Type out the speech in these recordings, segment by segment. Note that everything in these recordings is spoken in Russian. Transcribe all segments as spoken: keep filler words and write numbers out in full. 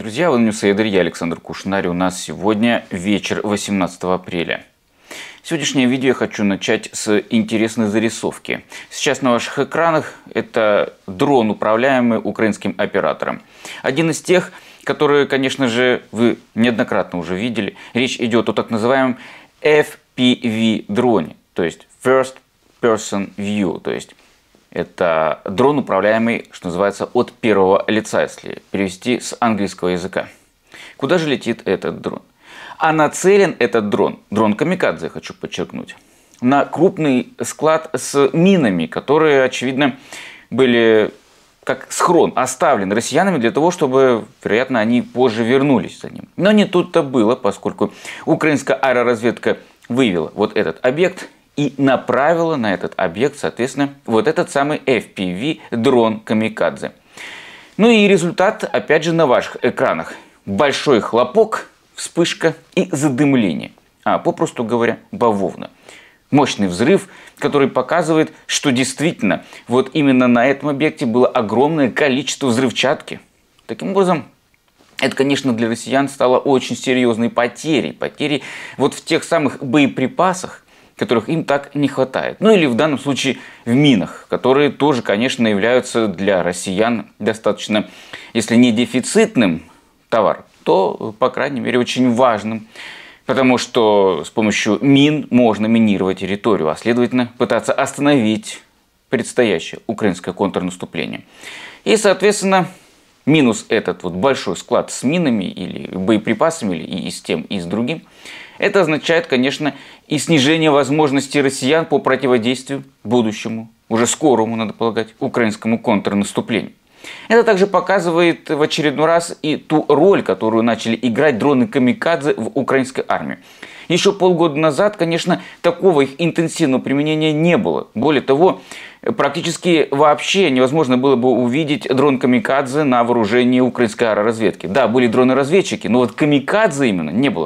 Друзья, вы на Ньюсейдере, я Александр Кушнарь. У нас сегодня вечер восемнадцатого апреля. Сегодняшнее видео я хочу начать с интересной зарисовки. Сейчас на ваших экранах это дрон, управляемый украинским оператором. Один из тех, которые, конечно же, вы неоднократно уже видели. Речь идет о так называемом эф пи ви-дроне, то есть First Person View, то есть это дрон, управляемый, что называется, от первого лица, если перевести с английского языка. Куда же летит этот дрон? А нацелен этот дрон, дрон камикадзе, хочу подчеркнуть, на крупный склад с минами, которые, очевидно, были как схрон, оставлен россиянами для того, чтобы, вероятно, они позже вернулись за ним. Но не тут-то было, поскольку украинская аэроразведка выявила вот этот объект и направила на этот объект, соответственно, вот этот самый эф пи ви-дрон камикадзе. Ну и результат, опять же, на ваших экранах. Большой хлопок, вспышка и задымление. А, попросту говоря, бавовна. Мощный взрыв, который показывает, что действительно вот именно на этом объекте было огромное количество взрывчатки. Таким образом, это, конечно, для россиян стало очень серьезной потерей. Потерей вот в тех самых боеприпасах, которых им так не хватает. Ну или в данном случае в минах, которые тоже, конечно, являются для россиян достаточно, если не дефицитным товаром, то, по крайней мере, очень важным. Потому что с помощью мин можно минировать территорию, а следовательно пытаться остановить предстоящее украинское контрнаступление. И, соответственно, минус этот вот большой склад с минами или боеприпасами, или и с тем, и с другим, это означает, конечно, и снижение возможностей россиян по противодействию будущему, уже скорому, надо полагать, украинскому контрнаступлению. Это также показывает в очередной раз и ту роль, которую начали играть дроны камикадзе в украинской армии. Еще полгода назад, конечно, такого их интенсивного применения не было. Более того, практически вообще невозможно было бы увидеть дрон камикадзе на вооружении украинской аэроразведки. Да, были дроны-разведчики, но вот камикадзе именно не было.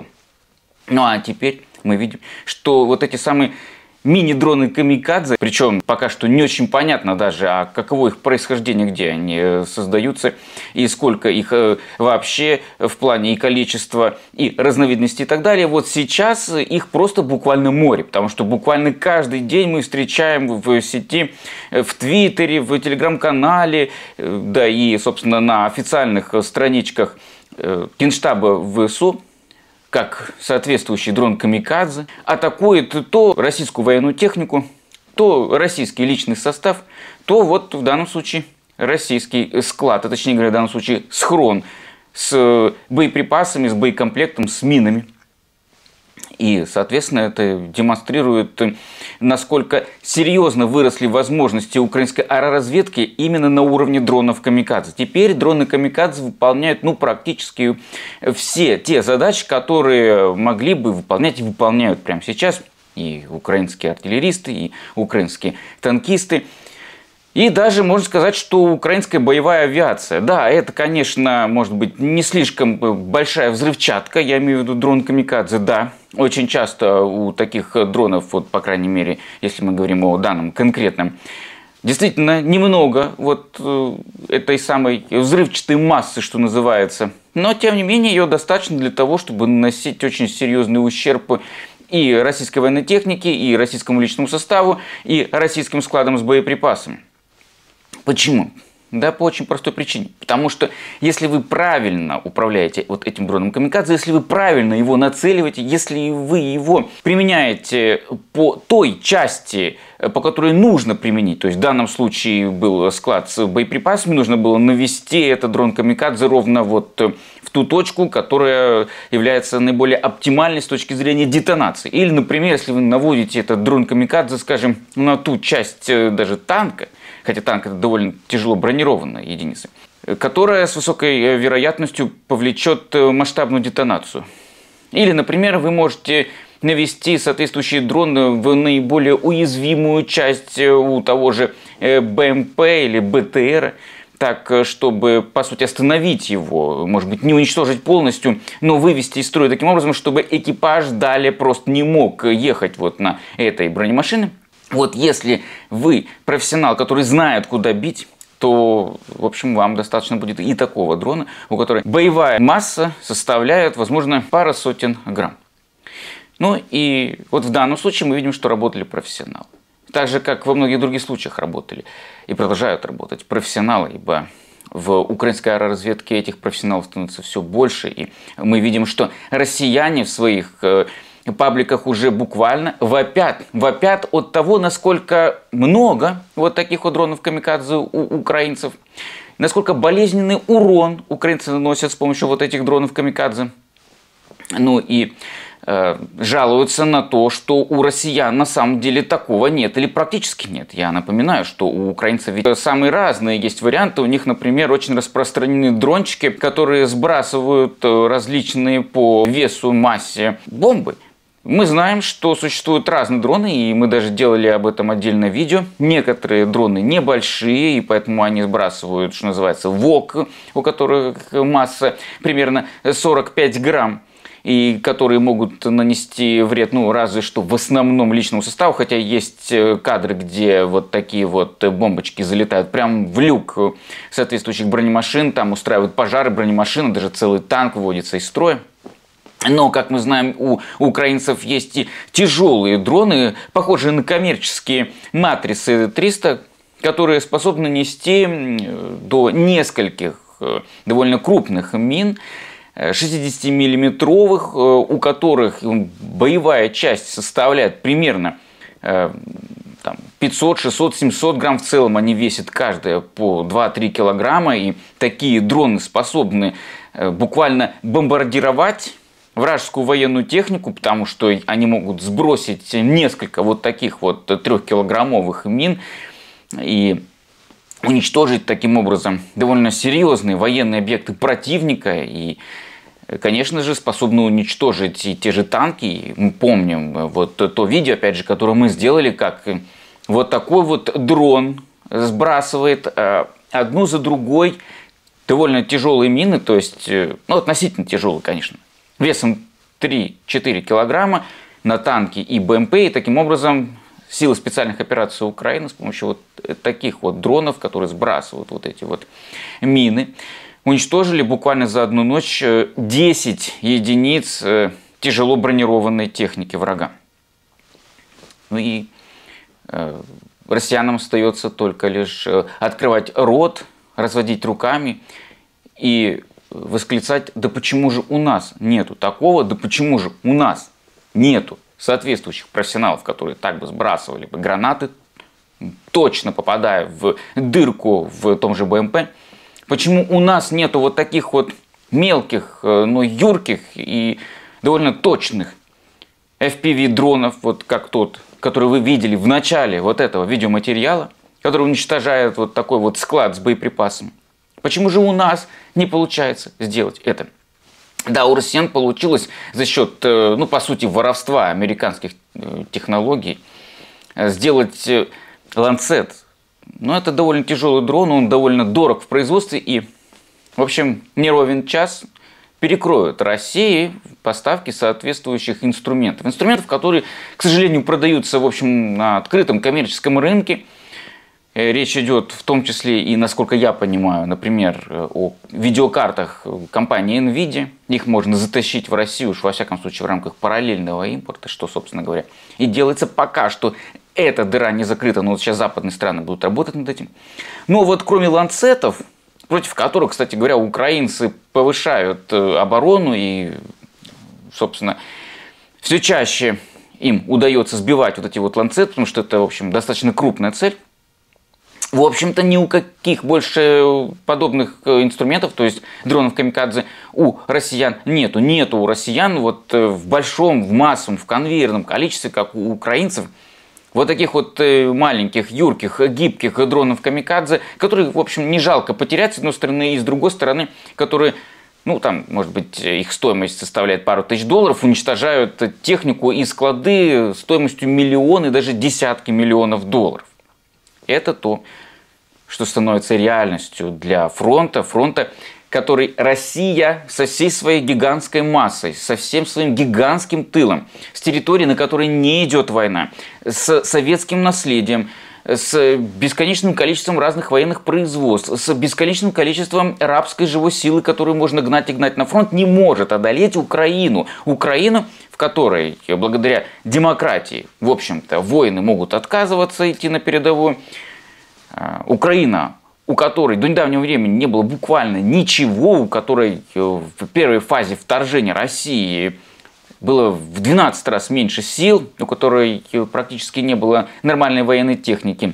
Ну а теперь мы видим, что вот эти самые мини-дроны камикадзе, причем пока что не очень понятно даже, а каково их происхождение, где они создаются и сколько их вообще в плане и количества, и разновидностей и так далее. Вот сейчас их просто буквально море, потому что буквально каждый день мы встречаем в сети, в Твиттере, в Телеграм-канале, да и, собственно, на официальных страничках Генштаба ВСУ, как соответствующий дрон камикадзе атакует то российскую военную технику, то российский личный состав, то вот в данном случае российский склад, а точнее говоря, в данном случае схрон с боеприпасами, с боекомплектом, с минами. И, соответственно, это демонстрирует, насколько серьезно выросли возможности украинской аэроразведки именно на уровне дронов камикадзе. Теперь дроны камикадзе выполняют ну, практически все те задачи, которые могли бы выполнять и выполняют прямо сейчас и украинские артиллеристы, и украинские танкисты. И даже можно сказать, что украинская боевая авиация. Да, это, конечно, может быть не слишком большая взрывчатка, я имею в виду дрон камикадзе, да. Очень часто у таких дронов, вот, по крайней мере, если мы говорим о данном конкретном, действительно немного вот этой самой взрывчатой массы, что называется. Но, тем не менее, ее достаточно для того, чтобы наносить очень серьезный ущерб и российской военной технике, и российскому личному составу, и российским складам с боеприпасами. Почему? Да, по очень простой причине. Потому что если вы правильно управляете вот этим дроном камикадзе, если вы правильно его нацеливаете, если вы его применяете по той части, по которой нужно применить, то есть в данном случае был склад с боеприпасами, нужно было навести этот дрон камикадзе ровно вот в ту точку, которая является наиболее оптимальной с точки зрения детонации. Или, например, если вы наводите этот дрон камикадзе, скажем, на ту часть даже танка, хотя танк это довольно тяжело бронированная единица, которая с высокой вероятностью повлечет масштабную детонацию. Или, например, вы можете навести соответствующий дрон в наиболее уязвимую часть у того же БМП или БТР, так, чтобы, по сути, остановить его, может быть, не уничтожить полностью, но вывести из строя таким образом, чтобы экипаж далее просто не мог ехать вот на этой бронемашине. Вот если вы профессионал, который знает, куда бить, то, в общем, вам достаточно будет и такого дрона, у которого боевая масса составляет, возможно, пара сотен грамм. Ну и вот в данном случае мы видим, что работали профессионалы. Так же, как во многих других случаях работали и продолжают работать профессионалы, ибо в украинской аэроразведке этих профессионалов становится все больше. И мы видим, что россияне в своих пабликах уже буквально вопят, вопят от того, насколько много вот таких вот дронов камикадзе у украинцев, насколько болезненный урон украинцы наносят с помощью вот этих дронов камикадзе. Ну и э, жалуются на то, что у россиян на самом деле такого нет или практически нет. Я напоминаю, что у украинцев ведь самые разные есть варианты. У них, например, очень распространены дрончики, которые сбрасывают различные по весу, массе бомбы. Мы знаем, что существуют разные дроны, и мы даже делали об этом отдельное видео. Некоторые дроны небольшие, и поэтому они сбрасывают, что называется, ВОК, у которых масса примерно сорок пять грамм, и которые могут нанести вред, ну, разве что в основном личному составу, хотя есть кадры, где вот такие вот бомбочки залетают прямо в люк соответствующих бронемашин, там устраивают пожары бронемашины, даже целый танк выводится из строя. Но, как мы знаем, у украинцев есть и тяжелые дроны, похожие на коммерческие матрицы триста, которые способны нести до нескольких довольно крупных мин, шестидесятимиллиметровых, у которых боевая часть составляет примерно пятьсот, шестьсот, семьсот грамм. В целом они весят каждая по два-три килограмма. И такие дроны способны буквально бомбардировать вражескую военную технику, потому что они могут сбросить несколько вот таких вот трехкилограммовых мин и уничтожить таким образом довольно серьезные военные объекты противника. И, конечно же, способны уничтожить и те же танки. И мы помним вот то видео, опять же, которое мы сделали, как вот такой вот дрон сбрасывает одну за другой довольно тяжелые мины, то есть, ну, относительно тяжелые, конечно, весом три-четыре килограмма на танки и БМП. И таким образом силы специальных операций Украины с помощью вот таких вот дронов, которые сбрасывают вот эти вот мины, уничтожили буквально за одну ночь десять единиц тяжело бронированной техники врага. Ну и э, россиянам остается только лишь открывать рот, разводить руками и восклицать: да почему же у нас нету такого, да почему же у нас нету соответствующих профессионалов, которые так бы сбрасывали бы гранаты, точно попадая в дырку в том же БМП. Почему у нас нету вот таких вот мелких, но юрких и довольно точных эф пи ви-дронов, вот как тот, который вы видели в начале вот этого видеоматериала, который уничтожает вот такой вот склад с боеприпасами? Почему же у нас не получается сделать это? Да, у россиян получилось за счет, ну, по сути, воровства американских технологий сделать Lancet. Но это довольно тяжелый дрон, он довольно дорог в производстве, и, в общем, не ровен час перекроют России поставки соответствующих инструментов. Инструментов, которые, к сожалению, продаются, в общем, на открытом коммерческом рынке. Речь идет в том числе и, насколько я понимаю, например, о видеокартах компании NVIDIA. Их можно затащить в Россию, уж во всяком случае, в рамках параллельного импорта, что, собственно говоря, и делается пока что. Эта дыра не закрыта, но вот сейчас западные страны будут работать над этим. Но вот кроме ланцетов, против которых, кстати говоря, украинцы повышают оборону и, собственно, все чаще им удается сбивать вот эти вот ланцеты, потому что это, в общем, достаточно крупная цель. В общем-то, ни у каких больше подобных инструментов, то есть дронов камикадзе, у россиян нету. Нету у россиян вот в большом, в массовом, в конвейерном количестве, как у украинцев, вот таких вот маленьких, юрких, гибких дронов камикадзе, которые, в общем, не жалко потерять, с одной стороны, и с другой стороны, которые, ну, там, может быть, их стоимость составляет пару тысяч долларов, уничтожают технику и склады стоимостью миллионы, даже десятки миллионов долларов. Это то, что становится реальностью для фронта, фронта, который Россия со всей своей гигантской массой, со всем своим гигантским тылом, с территории, на которой не идет война, с советским наследием, с бесконечным количеством разных военных производств, с бесконечным количеством рабской живой силы, которую можно гнать и гнать на фронт, не может одолеть Украину. Украину, в которой, благодаря демократии, в общем-то, воины могут отказываться идти на передовую. Украина, у которой до недавнего времени не было буквально ничего, у которой в первой фазе вторжения России было в двенадцать раз меньше сил, у которой практически не было нормальной военной техники,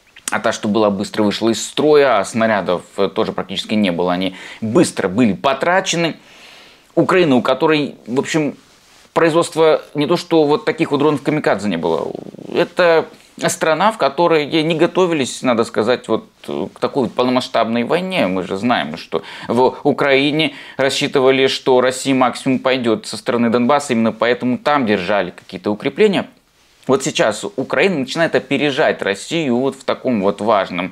а та, что была, быстро вышла из строя, а снарядов тоже практически не было, они быстро были потрачены. Украина, у которой, в общем, производства не то что вот таких вот дронов камикадзе не было, это страна, в которой не готовились, надо сказать, вот к такой вот полномасштабной войне. Мы же знаем, что в Украине рассчитывали, что Россия максимум пойдет со стороны Донбасса, именно поэтому там держали какие-то укрепления. Вот сейчас Украина начинает опережать Россию вот в таком вот важном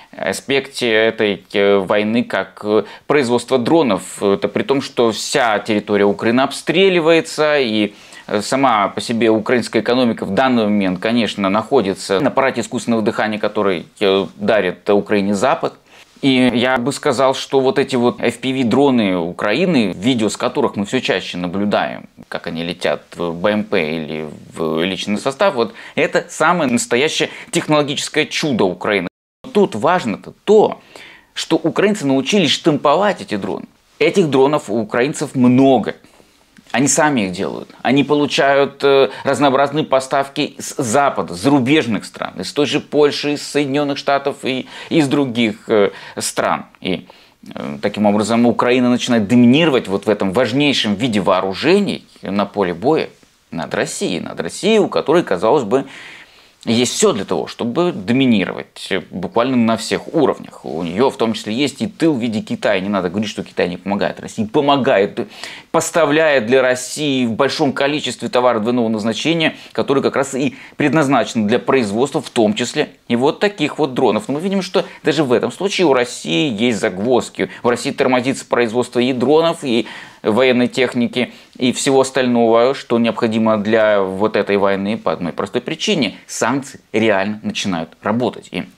аспекте этой войны, как производство дронов. Это при том, что вся территория Украины обстреливается, и сама по себе украинская экономика в данный момент, конечно, находится на аппарате искусственного дыхания, который дарит Украине Запад. И я бы сказал, что вот эти вот эф пи ви-дроны Украины, видео с которых мы все чаще наблюдаем, как они летят в бэ эм пэ или в личный состав, вот это самое настоящее технологическое чудо Украины. Тут важно-то то, что украинцы научились штамповать эти дроны. Этих дронов у украинцев много. Они сами их делают. Они получают разнообразные поставки с Запада, с зарубежных стран, из той же Польши, из Соединенных Штатов и из других стран. И таким образом Украина начинает доминировать вот в этом важнейшем виде вооружений на поле боя над Россией. Над Россией, у которой, казалось бы, есть все для того, чтобы доминировать буквально на всех уровнях. У нее в том числе есть и тыл в виде Китая. Не надо говорить, что Китай не помогает России. Помогает, поставляет для России в большом количестве товаров двойного назначения, которые как раз и предназначены для производства, в том числе и вот таких вот дронов. Но мы видим, что даже в этом случае у России есть загвоздки. У России тормозится производство и дронов, и военной техники, и всего остального, что необходимо для вот этой войны по одной простой причине. Санкции реально начинают работать. И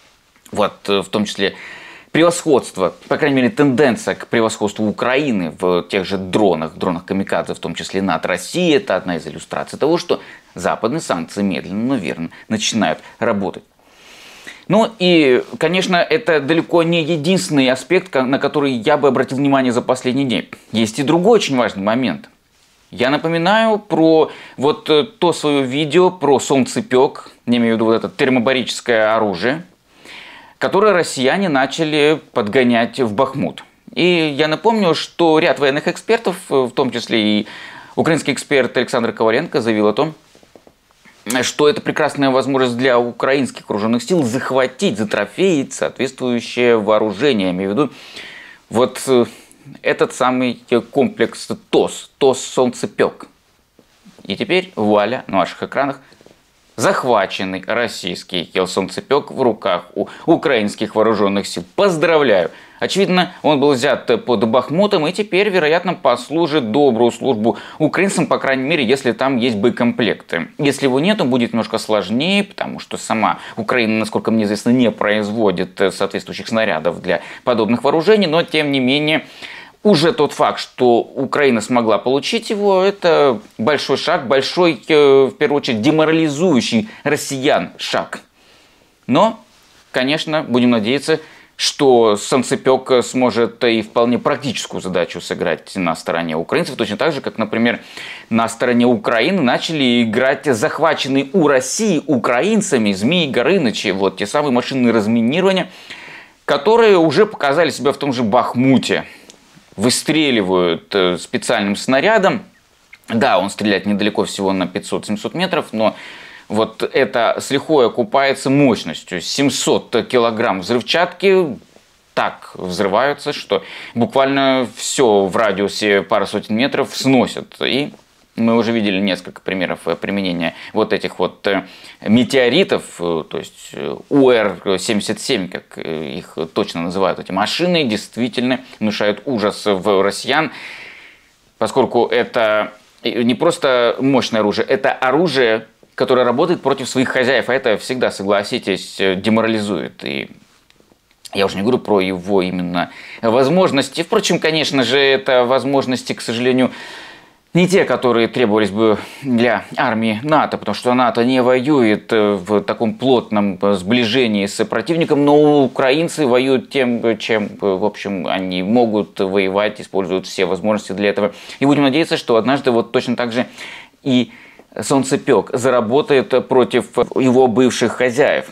вот в том числе превосходство, по крайней мере тенденция к превосходству Украины в тех же дронах, дронах камикадзе, в том числе над Россией, это одна из иллюстраций того, что западные санкции медленно, но верно начинают работать. Ну и, конечно, это далеко не единственный аспект, на который я бы обратил внимание за последние дни. Есть и другой очень важный момент. Я напоминаю про вот то свое видео про солнцепек, я имею в виду вот это термобарическое оружие, которое россияне начали подгонять в Бахмут. И я напомню, что ряд военных экспертов, в том числе и украинский эксперт Александр Коваленко, заявил о том, что это прекрасная возможность для украинских вооруженных сил захватить, затрофеить соответствующее вооружение. Я имею в виду вот этот самый комплекс ТОС, ТОС «Солнцепек». И теперь вуаля на ваших экранах захваченный российский солнцепек в руках у украинских вооруженных сил. Поздравляю! Очевидно, он был взят под Бахмутом и теперь, вероятно, послужит добрую службу украинцам, по крайней мере, если там есть боекомплекты. Если его нет, он будет немножко сложнее, потому что сама Украина, насколько мне известно, не производит соответствующих снарядов для подобных вооружений, но, тем не менее, уже тот факт, что Украина смогла получить его, это большой шаг, большой, в первую очередь, деморализующий россиян шаг. Но, конечно, будем надеяться, что солнцепек сможет и вполне практическую задачу сыграть на стороне украинцев, точно так же, как, например, на стороне Украины начали играть захваченные у России украинцами Змей Горынычи, вот те самые машины разминирования, которые уже показали себя в том же Бахмуте. Выстреливают специальным снарядом. Да, он стреляет недалеко, всего на пятьсот-семьсот метров, но вот это с лихвой окупается мощностью. семьсот килограмм взрывчатки так взрываются, что буквально все в радиусе пары сотен метров сносят. И мы уже видели несколько примеров применения вот этих вот метеоритов, то есть у эр семьдесят семь, как их точно называют эти машины, действительно внушают ужас в россиян, поскольку это не просто мощное оружие, это оружие, которая работает против своих хозяев. А это всегда, согласитесь, деморализует. И я уже не говорю про его именно возможности. Впрочем, конечно же, это возможности, к сожалению, не те, которые требовались бы для армии НАТО, потому что НАТО не воюет в таком плотном сближении с противником, но украинцы воюют тем, чем, в общем, они могут воевать, используют все возможности для этого. И будем надеяться, что однажды вот точно так же и солнцепек заработает против его бывших хозяев.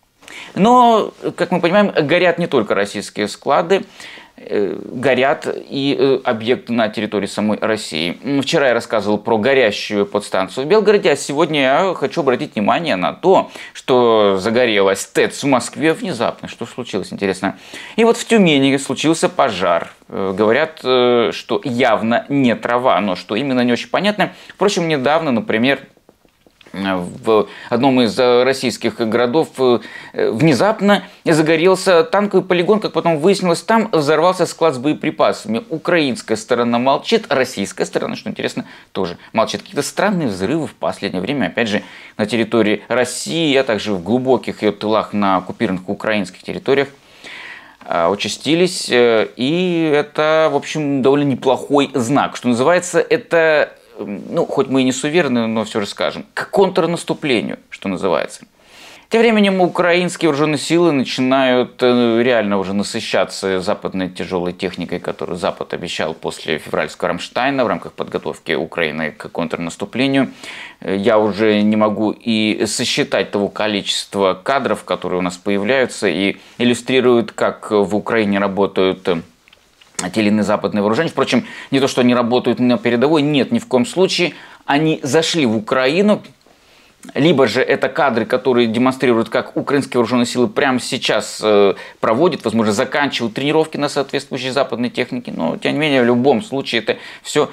Но, как мы понимаем, горят не только российские склады, горят и объекты на территории самой России. Вчера я рассказывал про горящую подстанцию в Белгороде, а сегодня я хочу обратить внимание на то, что загорелась ТЭЦ в Москве внезапно. Что случилось, интересно? И вот в Тюмени случился пожар. Говорят, что явно не трава, но что именно не очень понятно. Впрочем, недавно, например, в одном из российских городов внезапно загорелся танковый полигон, как потом выяснилось, там взорвался склад с боеприпасами. Украинская сторона молчит, российская сторона, что интересно, тоже молчит. Какие-то странные взрывы в последнее время, опять же, на территории России, а также в глубоких ее тылах на оккупированных украинских территориях участились. И это, в общем, довольно неплохой знак. Что называется, это... ну, хоть мы и не суеверны, но все же скажем, к контрнаступлению, что называется. Тем временем украинские вооруженные силы начинают реально уже насыщаться западной тяжелой техникой, которую Запад обещал после февральского Рамштайна в рамках подготовки Украины к контрнаступлению. Я уже не могу и сосчитать того количества кадров, которые у нас появляются и иллюстрируют, как в Украине работают те или иные западные вооружения. Впрочем, не то, что они работают на передовой, нет, ни в коем случае. Они зашли в Украину, либо же это кадры, которые демонстрируют, как украинские вооруженные силы прямо сейчас э, проводят, возможно, заканчивают тренировки на соответствующей западной технике. Но, тем не менее, в любом случае, это все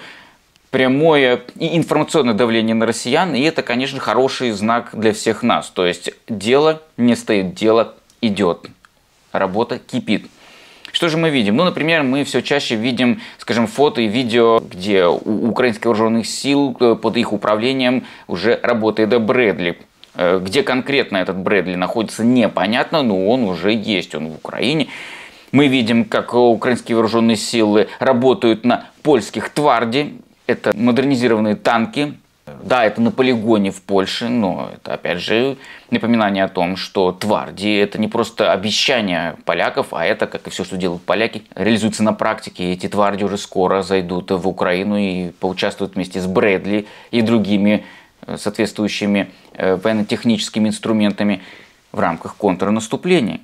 прямое и информационное давление на россиян. И это, конечно, хороший знак для всех нас. То есть дело не стоит, дело идет. Работа кипит. Что же мы видим? Ну, например, мы все чаще видим, скажем, фото и видео, где у украинских вооруженных сил под их управлением уже работает Брэдли. Где конкретно этот Брэдли находится, непонятно, но он уже есть, он в Украине. Мы видим, как украинские вооруженные силы работают на польских Тварди. Это модернизированные танки. Да, это на полигоне в Польше, но это, опять же, напоминание о том, что Тварди – это не просто обещание поляков, а это, как и все, что делают поляки, реализуется на практике. И эти Тварди уже скоро зайдут в Украину и поучаствуют вместе с Брэдли и другими соответствующими военно-техническими инструментами в рамках контрнаступления.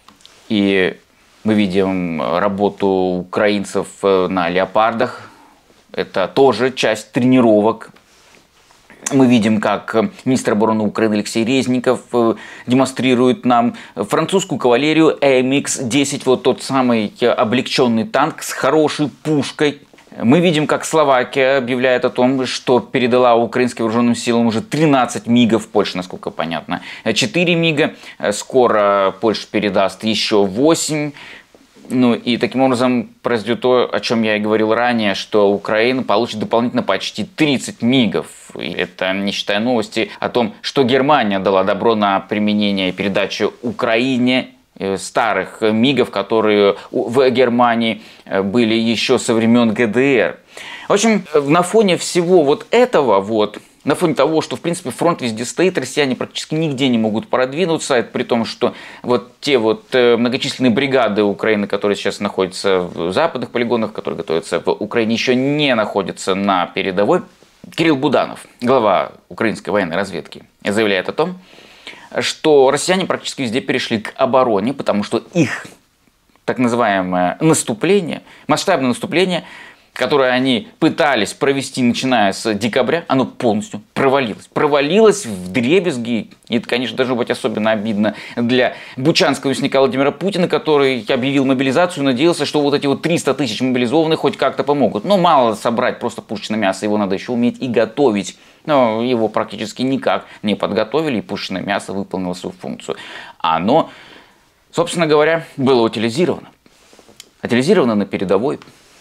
И мы видим работу украинцев на леопардах. Это тоже часть тренировок. Мы видим, как министр обороны Украины Алексей Резников демонстрирует нам французскую кавалерию эм икс десять, вот тот самый облегченный танк с хорошей пушкой. Мы видим, как Словакия объявляет о том, что передала украинским вооруженным силам уже тринадцать мигов, Польша, насколько понятно, четыре мига. Скоро Польша передаст еще восемь. Ну и таким образом произойдет то, о чем я и говорил ранее, что Украина получит дополнительно почти тридцать мигов. И это не считая новости о том, что Германия дала добро на применение и передачу Украине старых мигов, которые в Германии были еще со времен гэ дэ эр. В общем, на фоне всего вот этого вот, на фоне того, что, в принципе, фронт везде стоит, россияне практически нигде не могут продвинуться, это при том, что вот те вот многочисленные бригады Украины, которые сейчас находятся в западных полигонах, которые готовятся в Украине, еще не находятся на передовой. Кирилл Буданов, глава украинской военной разведки, заявляет о том, что россияне практически везде перешли к обороне, потому что их так называемое наступление, масштабное наступление, которое они пытались провести, начиная с декабря, оно полностью провалилось. Провалилось вдребезги. И это, конечно, должно быть особенно обидно для бучанского мясника Владимира Путина, который объявил мобилизацию, надеялся, что вот эти вот триста тысяч мобилизованных хоть как-то помогут. Но мало собрать просто пушечное мясо, его надо еще уметь и готовить. Но его практически никак не подготовили, и пушечное мясо выполнило свою функцию. Оно, собственно говоря, было утилизировано. Утилизировано на передовой.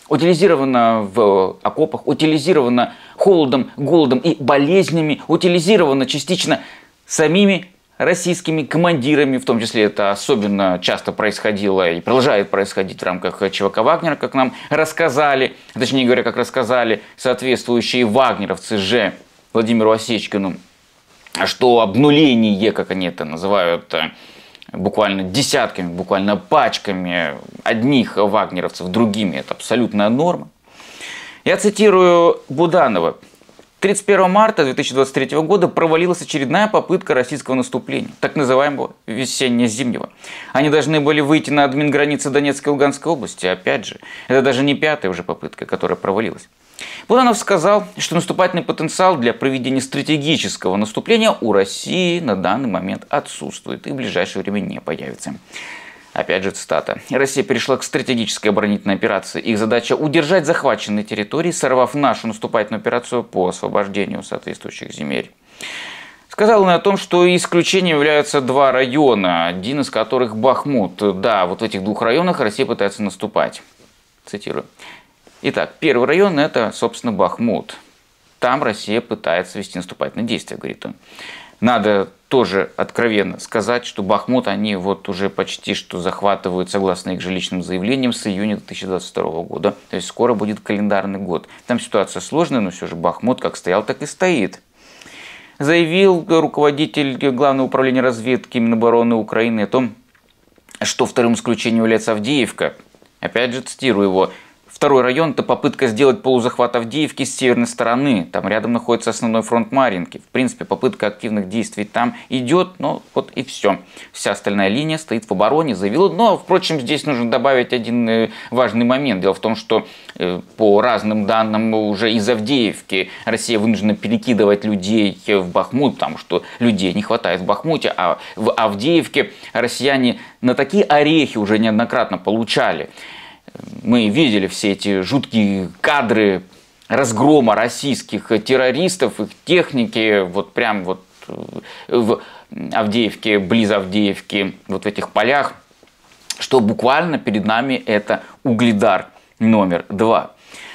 утилизировано в окопах, утилизировано холодом, голодом и болезнями, утилизировано частично самими российскими командирами, в том числе это особенно часто происходило и продолжает происходить в рамках ЧВК «Вагнера», как нам рассказали, точнее говоря, как рассказали соответствующие вагнеровцы же Владимиру Осечкину, что обнуление, как они это называют, буквально десятками, буквально пачками одних вагнеровцев другими, это абсолютная норма. Я цитирую Буданова. тридцать первого марта две тысячи двадцать третьего года провалилась очередная попытка российского наступления, так называемого весенне-зимнего. Они должны были выйти на админграницы Донецкой и Луганской области. Опять же, это даже не пятая уже попытка, которая провалилась. Буданов сказал, что наступательный потенциал для проведения стратегического наступления у России на данный момент отсутствует и в ближайшее время не появится. Опять же цитата. «Россия перешла к стратегической оборонительной операции. Их задача – удержать захваченные территории, сорвав нашу наступательную операцию по освобождению соответствующих земель». Сказал он о том, что исключением являются два района, один из которых Бахмут. Да, вот в этих двух районах Россия пытается наступать. Цитирую. Итак, первый район – это, собственно, Бахмут. Там Россия пытается вести наступательные действия, говорит он. Надо тоже откровенно сказать, что Бахмут они вот уже почти что захватывают, согласно их же личным заявлениям, с июня две тысячи двадцать второго года. То есть скоро будет календарный год. Там ситуация сложная, но все же Бахмут как стоял, так и стоит. Заявил руководитель Главного управления разведки Минобороны Украины о том, что вторым исключением является Авдеевка. Опять же цитирую его. Второй район – это попытка сделать полузахват Авдеевки с северной стороны. Там рядом находится основной фронт Марьинки. В принципе, попытка активных действий там идет, но вот и все. Вся остальная линия стоит в обороне, заявил. Но, впрочем, здесь нужно добавить один важный момент. Дело в том, что по разным данным уже из Авдеевки Россия вынуждена перекидывать людей в Бахмут, потому что людей не хватает в Бахмуте, а в Авдеевке россияне на такие орехи уже неоднократно получали. Мы видели все эти жуткие кадры разгрома российских террористов, их техники, вот прям вот в Авдеевке, близ Авдеевки, вот в этих полях, что буквально перед нами это Угледар номер два.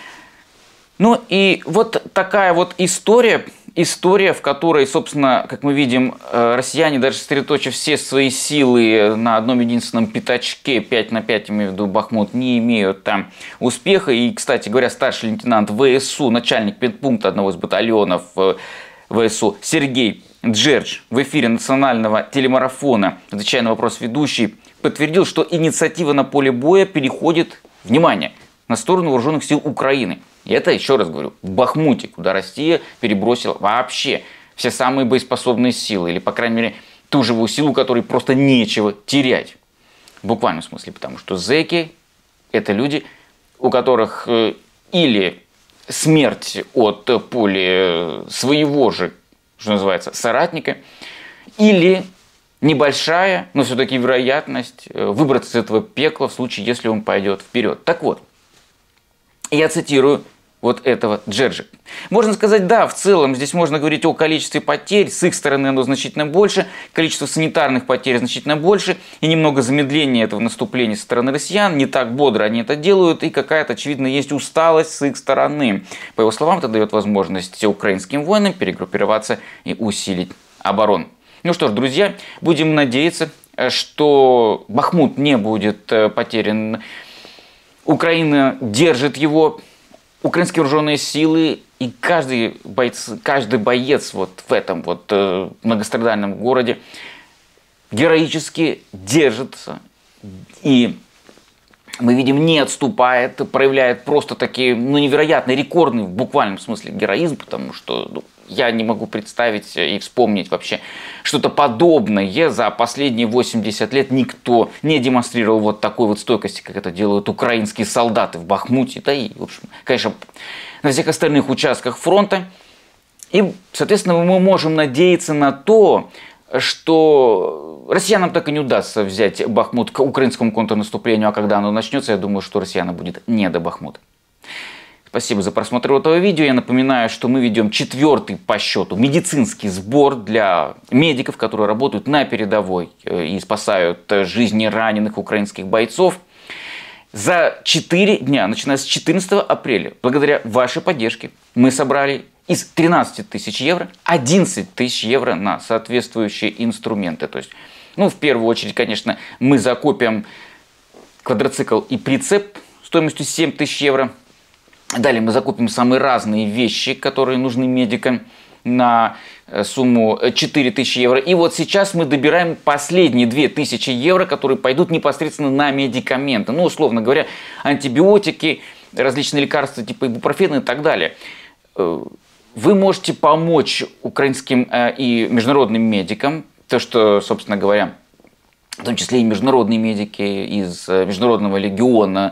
Ну и вот такая вот история, история, в которой, собственно, как мы видим, россияне, даже сосредоточив все свои силы на одном единственном пятачке, пять на пять, имею в виду Бахмут, не имеют там успеха. И, кстати говоря, старший лейтенант ВСУ, начальник педпункта одного из батальонов ВСУ Сергей Джердж в эфире национального телемарафона, отвечая на вопрос ведущий, подтвердил, что инициатива на поле боя переходит, внимание, на сторону вооруженных сил Украины. И это, еще раз говорю, в Бахмуте, куда Россия перебросила вообще все самые боеспособные силы, или, по крайней мере, ту живую силу, которой просто нечего терять. В буквальном смысле, потому что зэки – это люди, у которых или смерть от пули своего же, что называется, соратника, или небольшая, но все-таки вероятность выбраться из этого пекла в случае, если он пойдет вперед. Так вот, я цитирую вот этого Джерджа. Можно сказать, да, в целом здесь можно говорить о количестве потерь, с их стороны оно значительно больше, количество санитарных потерь значительно больше, и немного замедления этого наступления со стороны россиян, не так бодро они это делают, и какая-то, очевидно, есть усталость с их стороны. По его словам, это дает возможность украинским воинам перегруппироваться и усилить оборону. Ну что ж, друзья, будем надеяться, что Бахмут не будет потерян. Украина держит его, украинские вооруженные силы, и каждый боец, каждый боец вот в этом вот э, многострадальном городе героически держится. И мы видим, не отступает, проявляет просто такие, ну, невероятный, рекордный в буквальном смысле героизм, потому что ну, я не могу представить и вспомнить вообще что-то подобное. За последние восемьдесят лет никто не демонстрировал вот такой вот стойкости, как это делают украинские солдаты в Бахмуте, да и, в общем, конечно, на всех остальных участках фронта. И, соответственно, мы можем надеяться на то, что россиянам так и не удастся взять Бахмут к украинскому контрнаступлению, а когда оно начнется, я думаю, что россиянам будет не до Бахмута. Спасибо за просмотр этого видео. Я напоминаю, что мы ведем четвертый по счету медицинский сбор для медиков, которые работают на передовой и спасают жизни раненых украинских бойцов. За четыре дня, начиная с четырнадцатого апреля, благодаря вашей поддержке, мы собрали из тринадцати тысяч евро одиннадцать тысяч евро на соответствующие инструменты. То есть, ну, в первую очередь, конечно, мы закупим квадроцикл и прицеп стоимостью семь тысяч евро. Далее мы закупим самые разные вещи, которые нужны медикам, на сумму четыре тысячи евро. И вот сейчас мы добираем последние две тысячи евро, которые пойдут непосредственно на медикаменты. Ну, условно говоря, антибиотики, различные лекарства типа ибупрофена и так далее. Вы можете помочь украинским и международным медикам, то, что, собственно говоря, в том числе и международные медики из Международного легиона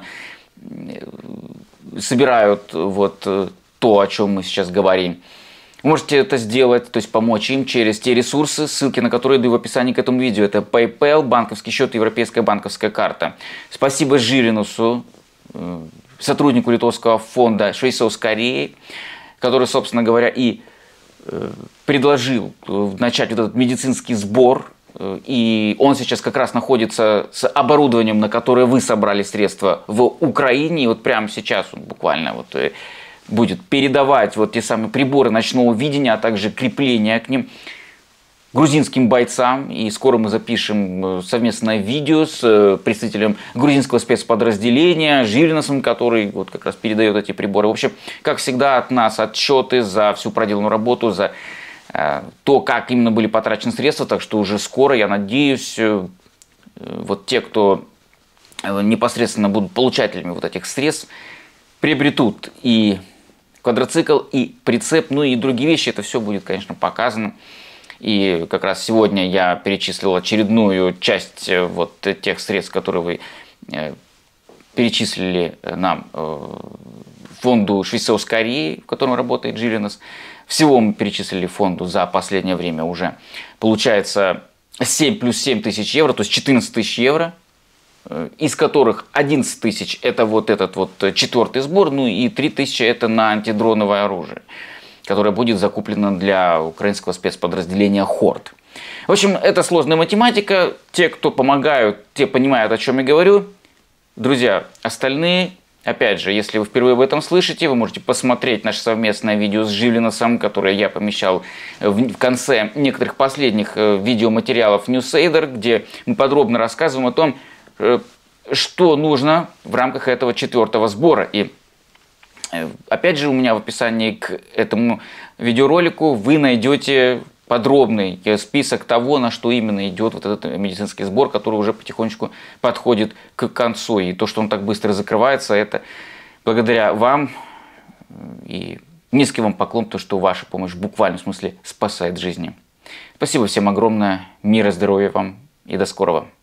собирают вот то, о чем мы сейчас говорим. Вы можете это сделать, то есть помочь им через те ресурсы, ссылки на которые даю в описании к этому видео. Это PayPal, банковский счет, европейская банковская карта. Спасибо Жилинусу, сотруднику литовского фонда «Швейцов Кореи», который, собственно говоря, и предложил начать вот этот медицинский сбор. И он сейчас как раз находится с оборудованием, на которое вы собрали средства в Украине. И вот прямо сейчас он буквально вот будет передавать вот те самые приборы ночного видения, а также крепления к ним грузинским бойцам. И скоро мы запишем совместное видео с представителем грузинского спецподразделения Жилиносом, который вот как раз передает эти приборы. В общем, как всегда, от нас отчеты за всю проделанную работу, за э, то, как именно были потрачены средства. Так что уже скоро, я надеюсь, э, вот те, кто непосредственно будут получателями вот этих средств, приобретут и квадроцикл, и прицеп, ну и другие вещи. Это все будет, конечно, показано. И как раз сегодня я перечислил очередную часть вот тех средств, которые вы перечислили нам, фонду Швейцов Кореи, в котором работает Жилинос. Всего мы перечислили фонду за последнее время уже. Получается семь плюс семь тысяч евро, то есть четырнадцать тысяч евро, из которых одиннадцать тысяч это вот этот вот четвертый сбор, ну и три тысячи это на антидроновое оружие, которое будет закуплено для украинского спецподразделения Хорд. В общем, это сложная математика. Те, кто помогают, те понимают, о чем я говорю. Друзья, остальные, опять же, если вы впервые об этом слышите, вы можете посмотреть наше совместное видео с Жилиносом, которое я помещал в конце некоторых последних видеоматериалов Newsader, где мы подробно рассказываем о том, что нужно в рамках этого четвертого сбора. И опять же, у меня в описании к этому видеоролику вы найдете подробный список того, на что именно идет вот этот медицинский сбор, который уже потихонечку подходит к концу. И то, что он так быстро закрывается, это благодаря вам. И низкий вам поклон, то, что ваша помощь в буквальном смысле спасает жизни. Спасибо всем огромное. Мира, здоровья вам и до скорого.